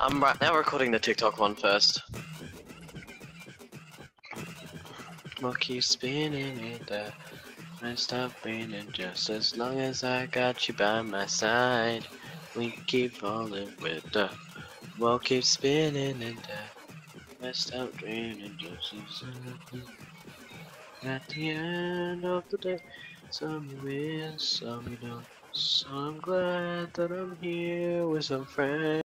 I'm right now recording the TikTok one first. We'll keep spinning it there. And stop spinning just as long as I got you by my side. We keep falling with the. We'll keep spinning it there. And stop draining just as at the end of the day. Some you win, some you don't. So I'm glad that I'm here with some friends.